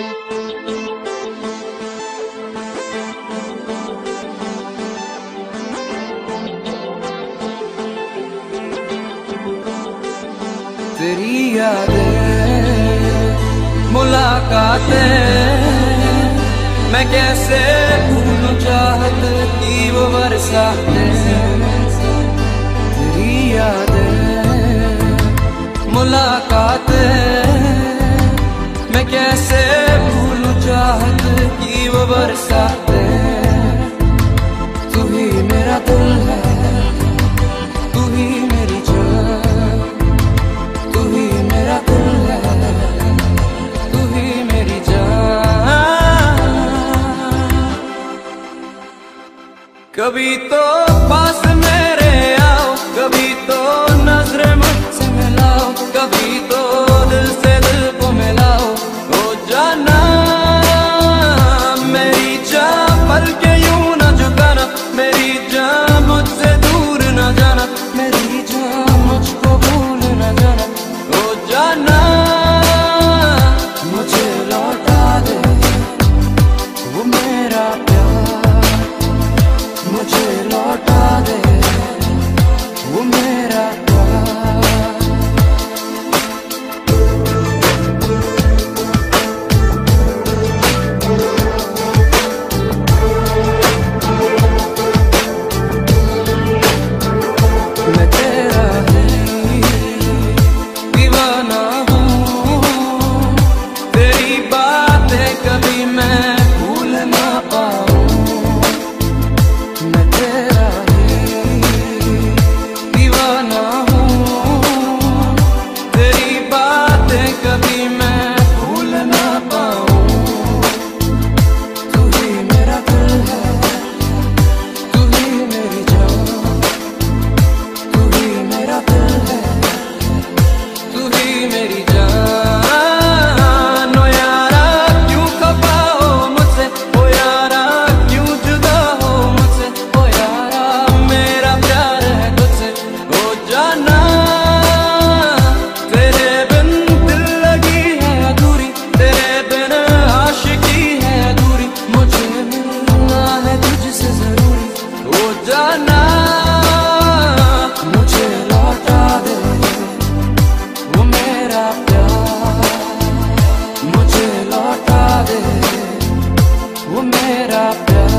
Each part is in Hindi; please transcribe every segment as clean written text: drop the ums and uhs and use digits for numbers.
तेरी यादें मुलाकातें मैं कैसे भूलूं चाहत की वो बरसातें। तेरी यादें मुलाकातें मैं कैसे भूलूं चाहत की वो बरसातें। तू ही मेरा दिल है, तू ही मेरी जान, तू ही मेरा दिल है, तू ही मेरी जान। कभी तो पास मेरे आओ, कभी तो नजरें मुझसे मिलाओ, कभी तो दिल से दिल को मिलाओ। ओ जाना मेरी जान, पल के यूं न झुकाना, मेरी जान मुझसे दूर न जाना, मेरी जान मुझको भूल न जाना। ओ जाना मुझे लौटा दे वो मेरा प्यार, मुझे लौटा दे वो मेरा प्यार। मैं तेरा ही दीवाना हूँ, तेरी बातें कभी मैं भूल ना पाऊँ। मैं तेरा ही दीवाना हूँ, तेरी बातें कभी मैं भूल ना पाऊँ। तू ही मेरा दिल है, तू ही मेरी जान, तू ही मेरा दिल है, तू ही मेरी जान। ओ यारा क्यों खफा हो मुझसे, ओ यारा क्यों जुदा हो मुझसे, ओ यारा मेरा प्यार है तुझसे। ओ जाना तेरे बिन दिल लगी है अधूरी, तेरे बिन आशिकी है अधूरी, मुझे मिलना है तुझसे जरूरी। ओ जाना मुझे लौटा दे वो मेरा प्यार, मुझे लौटा दे वो मेरा प्यार।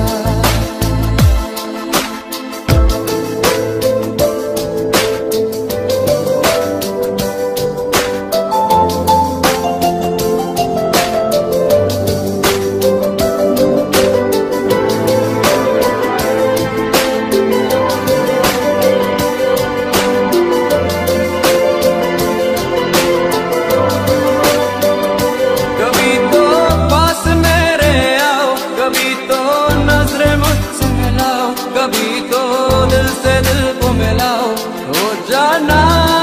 कभी तो पास मेरे आओ, कभी तो नजरें मुझसे मिलाओ, कभी तो दिल से दिल को मिलाओ। हो जाना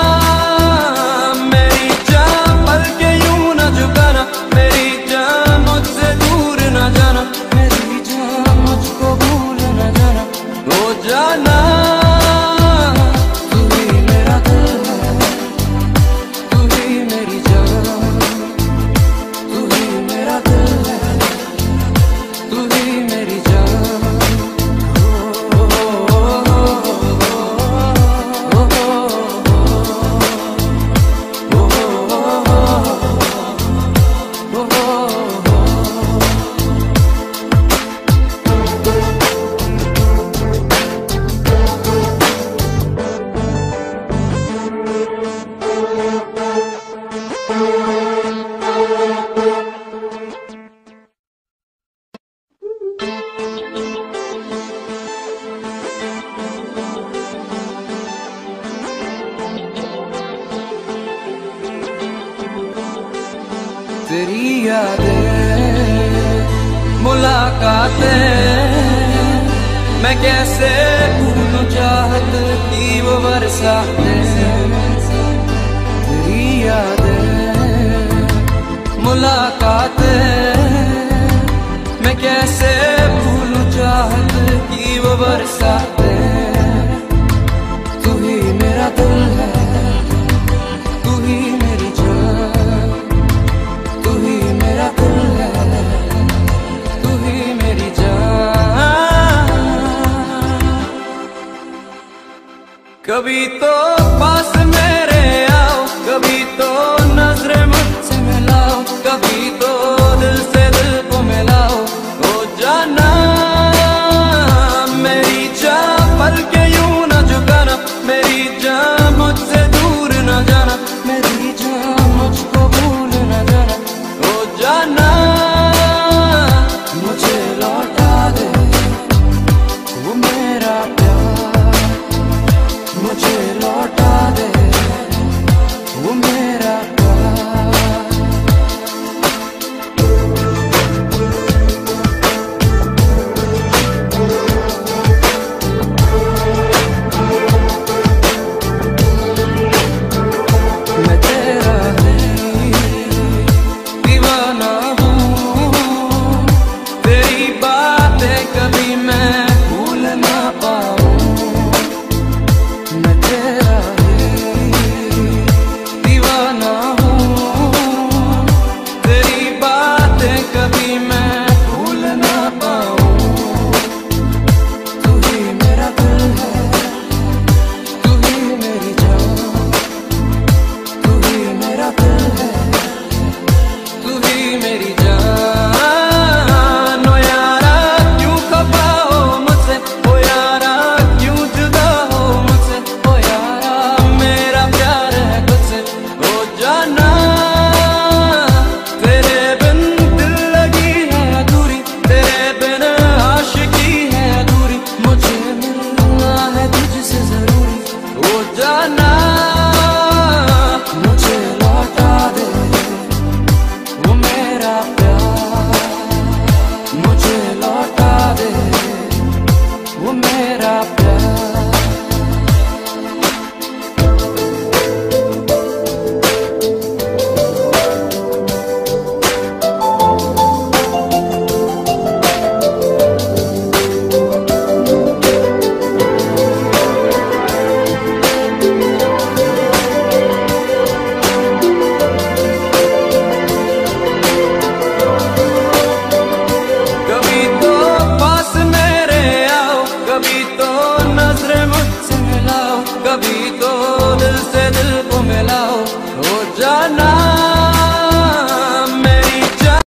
मेरी जान, पल के यूं न झुकाना, मेरी जान मुझसे दूर न जाना, मेरी जान मुझको भूल न जाना। हो जाना तू ही मेरा दिल है, तू ही मेरी जान, तू ही मेरा दिल है, तू ही मेरी जान। ओ, ओ, ओ, तेरी यादें मुलाकातें मैं कैसे भूलूं चाहत की वो बरसातें। तेरी यादें मुलाकातें मैं कैसे भूलूं चाहत की वो बरसातें। तू ही मेरा दिल है, तू ही मेरी जान, तू ही मेरा दिल है, कभी तो